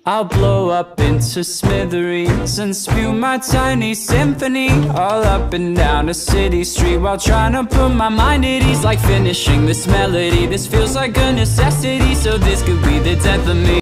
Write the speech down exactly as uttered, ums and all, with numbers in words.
I'll blow up into smithereens and spew my tiny symphony all up and down a city street, while trying to put my mind at ease. Like finishing this melody, this feels like a necessity, so this could be the death of me.